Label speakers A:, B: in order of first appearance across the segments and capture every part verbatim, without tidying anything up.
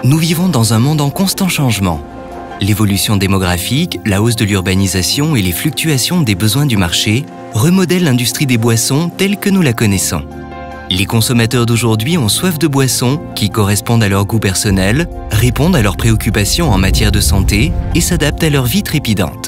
A: Nous vivons dans un monde en constant changement. L'évolution démographique, la hausse de l'urbanisation et les fluctuations des besoins du marché remodèlent l'industrie des boissons telle que nous la connaissons. Les consommateurs d'aujourd'hui ont soif de boissons qui correspondent à leur goût personnel, répondent à leurs préoccupations en matière de santé et s'adaptent à leur vie trépidante.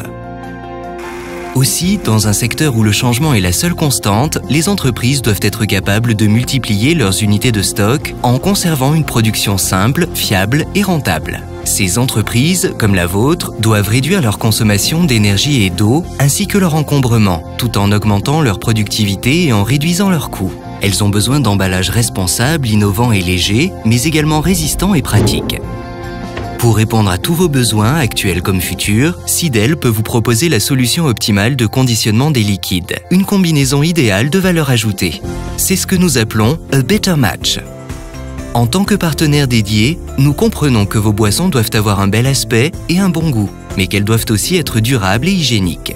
A: Aussi, dans un secteur où le changement est la seule constante, les entreprises doivent être capables de multiplier leurs unités de stock en conservant une production simple, fiable et rentable. Ces entreprises, comme la vôtre, doivent réduire leur consommation d'énergie et d'eau, ainsi que leur encombrement, tout en augmentant leur productivité et en réduisant leurs coûts. Elles ont besoin d'emballages responsables, innovants et légers, mais également résistants et pratiques. Pour répondre à tous vos besoins, actuels comme futurs, Sidel peut vous proposer la solution optimale de conditionnement des liquides, une combinaison idéale de valeurs ajoutées. C'est ce que nous appelons « a better match ». En tant que partenaire dédié, nous comprenons que vos boissons doivent avoir un bel aspect et un bon goût, mais qu'elles doivent aussi être durables et hygiéniques.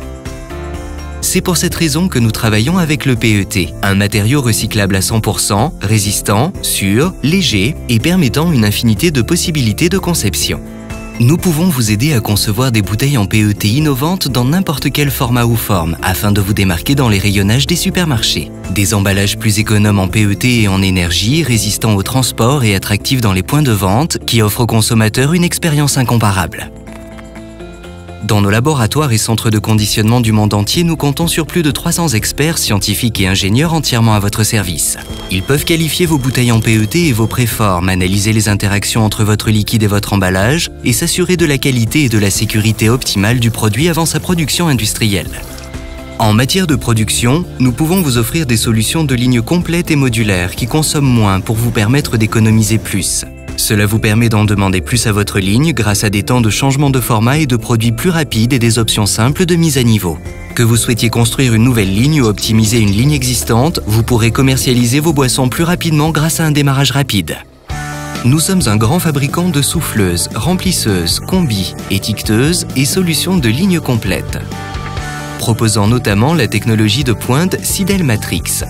A: C'est pour cette raison que nous travaillons avec le P E T, un matériau recyclable à cent pour cent, résistant, sûr, léger et permettant une infinité de possibilités de conception. Nous pouvons vous aider à concevoir des bouteilles en P E T innovantes dans n'importe quel format ou forme, afin de vous démarquer dans les rayonnages des supermarchés. Des emballages plus économes en P E T et en énergie, résistants au transport et attractifs dans les points de vente, qui offrent aux consommateurs une expérience incomparable. Dans nos laboratoires et centres de conditionnement du monde entier, nous comptons sur plus de trois cents experts, scientifiques et ingénieurs entièrement à votre service. Ils peuvent qualifier vos bouteilles en P E T et vos préformes, analyser les interactions entre votre liquide et votre emballage et s'assurer de la qualité et de la sécurité optimale du produit avant sa production industrielle. En matière de production, nous pouvons vous offrir des solutions de ligne complètes et modulaires qui consomment moins pour vous permettre d'économiser plus. Cela vous permet d'en demander plus à votre ligne grâce à des temps de changement de format et de produits plus rapides et des options simples de mise à niveau. Que vous souhaitiez construire une nouvelle ligne ou optimiser une ligne existante, vous pourrez commercialiser vos boissons plus rapidement grâce à un démarrage rapide. Nous sommes un grand fabricant de souffleuses, remplisseuses, combis, étiqueteuses et solutions de ligne complète, proposant notamment la technologie de pointe Sidel Matrix.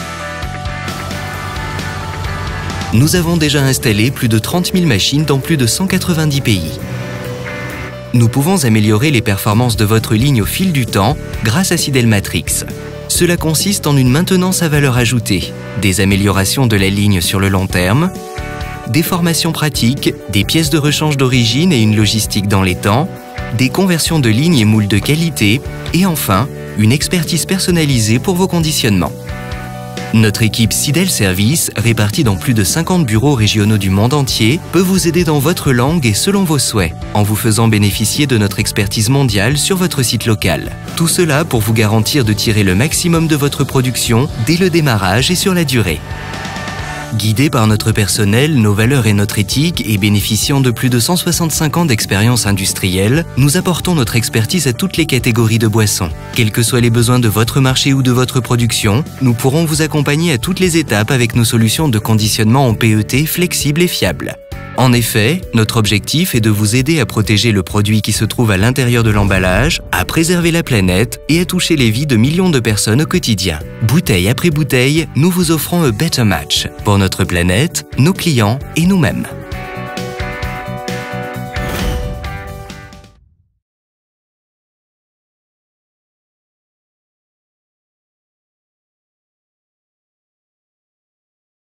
A: Nous avons déjà installé plus de trente mille machines dans plus de cent quatre-vingt-dix pays. Nous pouvons améliorer les performances de votre ligne au fil du temps grâce à Sidel Matrix. Cela consiste en une maintenance à valeur ajoutée, des améliorations de la ligne sur le long terme, des formations pratiques, des pièces de rechange d'origine et une logistique dans les temps, des conversions de lignes et moules de qualité, et enfin, une expertise personnalisée pour vos conditionnements. Notre équipe Sidel Service, répartie dans plus de cinquante bureaux régionaux du monde entier, peut vous aider dans votre langue et selon vos souhaits, en vous faisant bénéficier de notre expertise mondiale sur votre site local. Tout cela pour vous garantir de tirer le maximum de votre production dès le démarrage et sur la durée. Guidés par notre personnel, nos valeurs et notre éthique, et bénéficiant de plus de cent soixante-cinq ans d'expérience industrielle, nous apportons notre expertise à toutes les catégories de boissons. Quels que soient les besoins de votre marché ou de votre production, nous pourrons vous accompagner à toutes les étapes avec nos solutions de conditionnement en P E T flexibles et fiables. En effet, notre objectif est de vous aider à protéger le produit qui se trouve à l'intérieur de l'emballage, à préserver la planète et à toucher les vies de millions de personnes au quotidien. Bouteille après bouteille, nous vous offrons un better match pour notre planète, nos clients et nous-mêmes.